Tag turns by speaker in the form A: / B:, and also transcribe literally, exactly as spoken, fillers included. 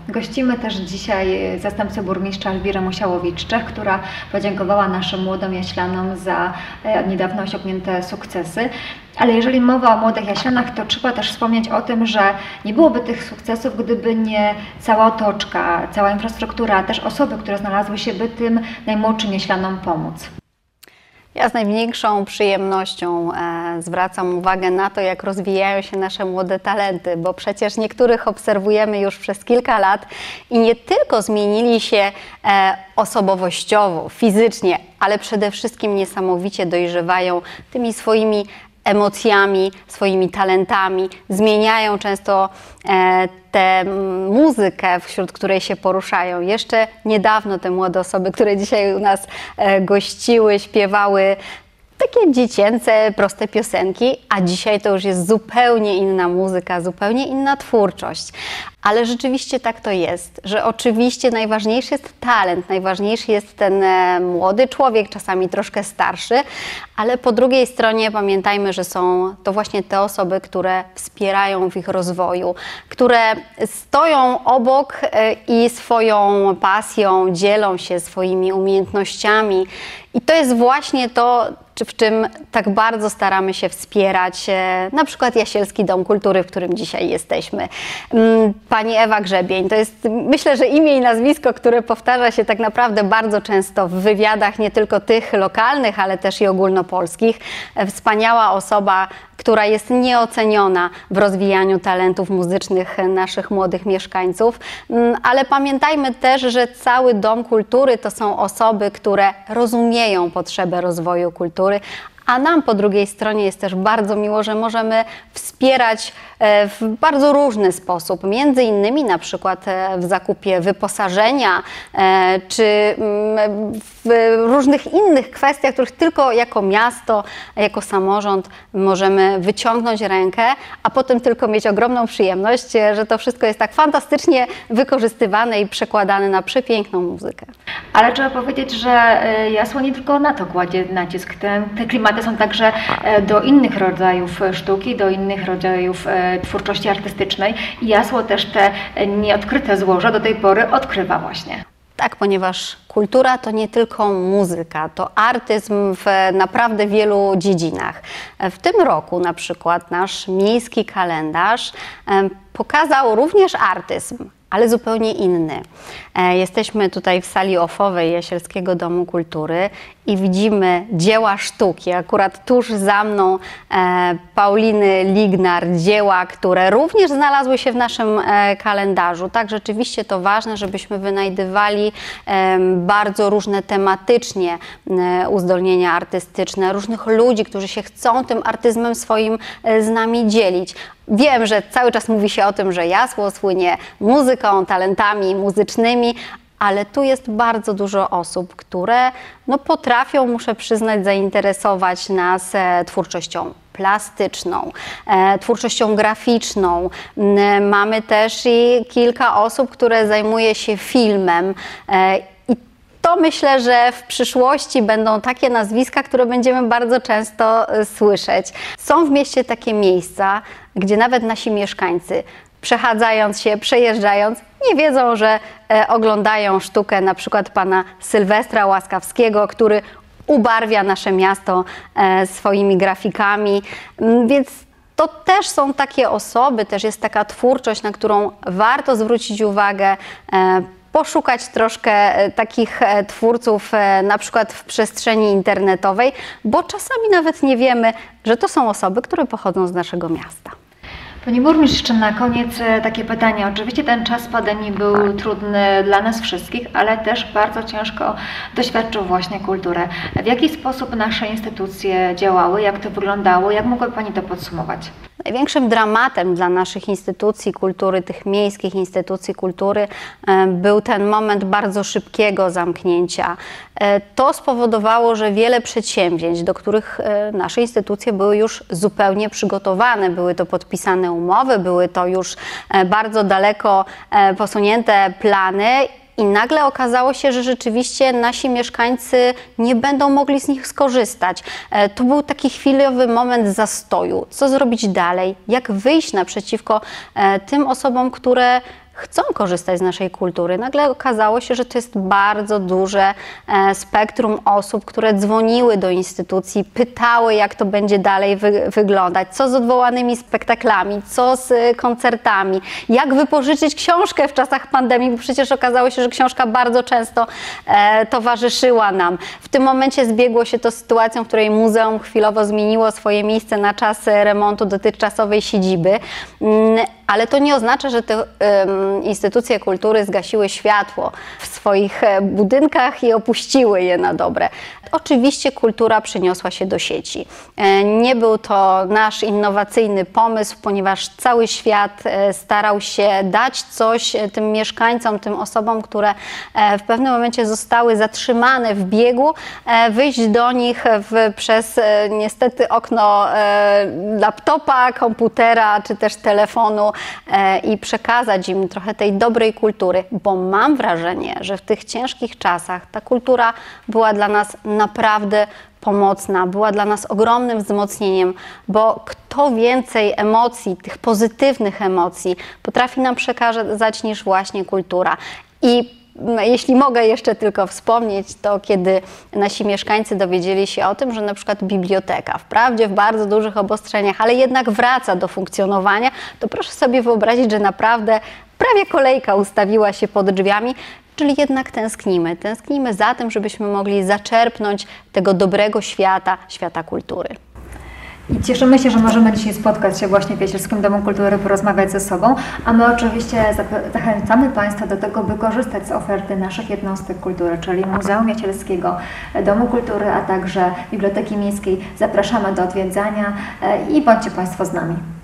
A: Gościmy też dzisiaj zastępcę burmistrza Elwirę Musiałowicz-Czech, która podziękowała naszym młodym jaślanom za niedawno osiągnięte sukcesy. Ale jeżeli mowa o młodych jaślanach, to trzeba też wspomnieć o tym, że nie byłoby tych sukcesów, gdyby nie cała otoczka, cała infrastruktura, a też osoby, które znalazły się, by tym najmłodszym jaślanom pomóc.
B: Ja z największą przyjemnością e, zwracam uwagę na to, jak rozwijają się nasze młode talenty, bo przecież niektórych obserwujemy już przez kilka lat i nie tylko zmienili się e, osobowościowo, fizycznie, ale przede wszystkim niesamowicie dojrzewają tymi swoimi emocjami, swoimi talentami, zmieniają często e, tę muzykę, wśród której się poruszają. Jeszcze niedawno te młode osoby, które dzisiaj u nas e, gościły, śpiewały takie dziecięce, proste piosenki, a dzisiaj to już jest zupełnie inna muzyka, zupełnie inna twórczość. Ale rzeczywiście tak to jest, że oczywiście najważniejszy jest talent, najważniejszy jest ten e, młody człowiek, czasami troszkę starszy, ale po drugiej stronie pamiętajmy, że są to właśnie te osoby, które wspierają w ich rozwoju, które stoją obok e, i swoją pasją dzielą się swoimi umiejętnościami. I to jest właśnie to, w czym tak bardzo staramy się wspierać e, na przykład Jasielski Dom Kultury, w którym dzisiaj jesteśmy. Pani Ewa Grzebień, to jest, myślę, że imię i nazwisko, które powtarza się tak naprawdę bardzo często w wywiadach, nie tylko tych lokalnych, ale też i ogólnopolskich. Wspaniała osoba, która jest nieoceniona w rozwijaniu talentów muzycznych naszych młodych mieszkańców. Ale pamiętajmy też, że cały Dom Kultury to są osoby, które rozumieją potrzebę rozwoju kultury, a nam po drugiej stronie jest też bardzo miło, że możemy wspierać w bardzo różny sposób, między innymi na przykład w zakupie wyposażenia, czy w różnych innych kwestiach, których tylko jako miasto, jako samorząd możemy wyciągnąć rękę, a potem tylko mieć ogromną przyjemność, że to wszystko jest tak fantastycznie wykorzystywane i przekładane na przepiękną muzykę.
A: Ale trzeba powiedzieć, że Jasło nie tylko na to kładzie nacisk. Te, te klimaty są także do innych rodzajów sztuki, do innych rodzajów twórczości artystycznej i Jasło też te nieodkryte złoża do tej pory odkrywa właśnie.
B: Tak, ponieważ kultura to nie tylko muzyka, to artyzm w naprawdę wielu dziedzinach. W tym roku na przykład nasz miejski kalendarz pokazał również artyzm, ale zupełnie inny. Jesteśmy tutaj w sali ofowej Jasielskiego Domu Kultury i widzimy dzieła sztuki. Akurat tuż za mną Pauliny Lignar, dzieła, które również znalazły się w naszym kalendarzu. Tak, rzeczywiście to ważne, żebyśmy wynajdywali bardzo różne tematycznie uzdolnienia artystyczne, różnych ludzi, którzy się chcą tym artyzmem swoim z nami dzielić. Wiem, że cały czas mówi się o tym, że Jasło słynie muzyką, talentami muzycznymi, ale tu jest bardzo dużo osób, które no, potrafią, muszę przyznać, zainteresować nas e, twórczością plastyczną, e, twórczością graficzną. E, mamy też i kilka osób, które zajmuje się filmem. E, i to myślę, że w przyszłości będą takie nazwiska, które będziemy bardzo często e, słyszeć. Są w mieście takie miejsca, gdzie nawet nasi mieszkańcy, przechadzając się, przejeżdżając, nie wiedzą, że e, oglądają sztukę na przykład pana Sylwestra Łaskawskiego, który ubarwia nasze miasto e, swoimi grafikami, więc to też są takie osoby, też jest taka twórczość, na którą warto zwrócić uwagę, e, poszukać troszkę takich twórców na przykład w przestrzeni internetowej, bo czasami nawet nie wiemy, że to są osoby, które pochodzą z naszego miasta.
A: Pani burmistrz, jeszcze na koniec takie pytanie. Oczywiście ten czas pandemii był trudny dla nas wszystkich, ale też bardzo ciężko doświadczył właśnie kulturę. W jaki sposób nasze instytucje działały, jak to wyglądało, jak mogła Pani to podsumować?
B: Największym dramatem dla naszych instytucji kultury, tych miejskich instytucji kultury, był ten moment bardzo szybkiego zamknięcia. To spowodowało, że wiele przedsięwzięć, do których nasze instytucje były już zupełnie przygotowane, były to podpisane umowy, były to już bardzo daleko posunięte plany. I nagle okazało się, że rzeczywiście nasi mieszkańcy nie będą mogli z nich skorzystać. To był taki chwilowy moment zastoju. Co zrobić dalej? Jak wyjść naprzeciwko tym osobom, które chcą korzystać z naszej kultury. Nagle okazało się, że to jest bardzo duże spektrum osób, które dzwoniły do instytucji, pytały, jak to będzie dalej wy wyglądać, co z odwołanymi spektaklami, co z koncertami, jak wypożyczyć książkę w czasach pandemii, bo przecież okazało się, że książka bardzo często e, towarzyszyła nam. W tym momencie zbiegło się to z sytuacją, w której muzeum chwilowo zmieniło swoje miejsce na czas remontu dotychczasowej siedziby, mm, ale to nie oznacza, że te um, instytucje kultury zgasiły światło w swoich budynkach i opuściły je na dobre. Oczywiście kultura przeniosła się do sieci. Nie był to nasz innowacyjny pomysł, ponieważ cały świat starał się dać coś tym mieszkańcom, tym osobom, które w pewnym momencie zostały zatrzymane w biegu, wyjść do nich w, przez niestety okno laptopa, komputera czy też telefonu i przekazać im trochę tej dobrej kultury, bo mam wrażenie, że w tych ciężkich czasach ta kultura była dla nas naprawdę pomocna, była dla nas ogromnym wzmocnieniem, bo kto więcej emocji, tych pozytywnych emocji potrafi nam przekazać niż właśnie kultura. I jeśli mogę jeszcze tylko wspomnieć, to kiedy nasi mieszkańcy dowiedzieli się o tym, że na przykład biblioteka, wprawdzie w bardzo dużych obostrzeniach, ale jednak wraca do funkcjonowania, to proszę sobie wyobrazić, że naprawdę prawie kolejka ustawiła się pod drzwiami, czyli jednak tęsknimy. Tęsknimy za tym, żebyśmy mogli zaczerpnąć tego dobrego świata, świata kultury.
A: I cieszymy się, że możemy dzisiaj spotkać się właśnie w Jasielskim Domu Kultury, porozmawiać ze sobą, a my oczywiście zachęcamy Państwa do tego, by korzystać z oferty naszych jednostek kultury, czyli Muzeum Jasielskiego, Domu Kultury, a także Biblioteki Miejskiej. Zapraszamy do odwiedzania i bądźcie Państwo z nami.